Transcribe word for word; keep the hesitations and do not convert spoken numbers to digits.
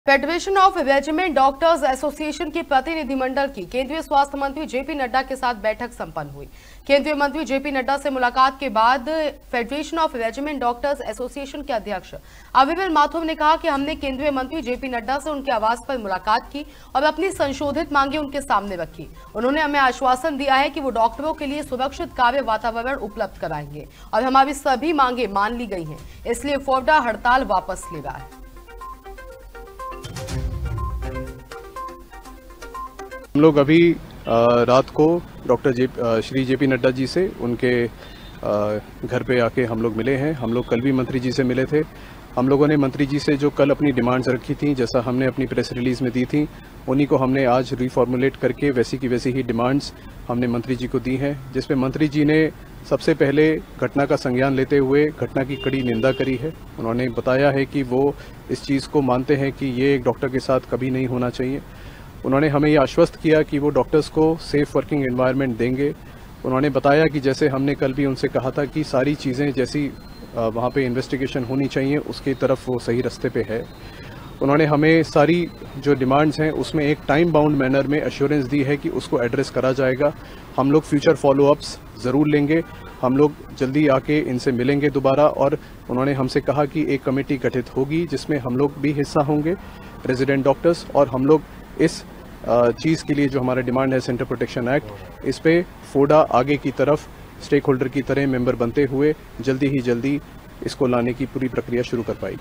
Federation of regiment doctors association के प्रतिनिधिमंडल की केंद्रीय स्वास्थ्य मंत्री जेपी नड्डा के साथ बैठक संपन्न हुई। केंद्रीय मंत्री जेपी नड्डा से मुलाकात के बाद federation of regiment doctors association के अध्यक्ष अविवेल माथुर ने कहा कि हमने केंद्रीय मंत्री जेपी नड्डा से उनके आवास पर मुलाकात की और अपनी संशोधित मांगे उनके सामने रखी। उन्होंने हमें आश्वासन दिया है कि वो डॉक्टरों के लिए सुरक्षित कार्य वातावरण उपलब्ध कराएंगे और हमारी सभी मांगे मान ली गई हैं, इसलिए फोर्डा हड़ताल वापस ले रहा है। हम लोग अभी रात को डॉक्टर जे श्री जेपी नड्डा जी से उनके घर पे आके हम लोग मिले हैं। हम लोग कल भी मंत्री जी से मिले थे। हम लोगों ने मंत्री जी से जो कल अपनी डिमांड्स रखी थी, जैसा हमने अपनी प्रेस रिलीज में दी थी, उन्हीं को हमने आज रिफॉर्मुलेट करके वैसी की वैसी ही डिमांड्स हमने मंत्री जी को दी हैं, जिसमें मंत्री जी ने सबसे पहले घटना का संज्ञान लेते हुए घटना की कड़ी निंदा करी है। उन्होंने बताया है कि वो इस चीज़ को मानते हैं कि ये एक डॉक्टर के साथ कभी नहीं होना चाहिए। उन्होंने हमें ये आश्वस्त किया कि वो डॉक्टर्स को सेफ वर्किंग एनवायरनमेंट देंगे। उन्होंने बताया कि जैसे हमने कल भी उनसे कहा था कि सारी चीज़ें जैसी वहाँ पे इन्वेस्टिगेशन होनी चाहिए उसकी तरफ वो सही रास्ते पे है। उन्होंने हमें सारी जो डिमांड्स हैं उसमें एक टाइम बाउंड मैनर में एश्योरेंस दी है कि उसको एड्रेस करा जाएगा। हम लोग फ्यूचर फॉलोअप्स ज़रूर लेंगे। हम लोग जल्दी आके इनसे मिलेंगे दोबारा, और उन्होंने हमसे कहा कि एक कमेटी गठित होगी जिसमें हम लोग भी हिस्सा होंगे, रेजिडेंट डॉक्टर्स, और हम लोग इस चीज़ के लिए जो हमारा डिमांड है सेंटर प्रोटेक्शन एक्ट, इस पे फोडा आगे की तरफ स्टेक होल्डर की तरह मेंबर बनते हुए जल्दी ही जल्दी इसको लाने की पूरी प्रक्रिया शुरू कर पाएगी।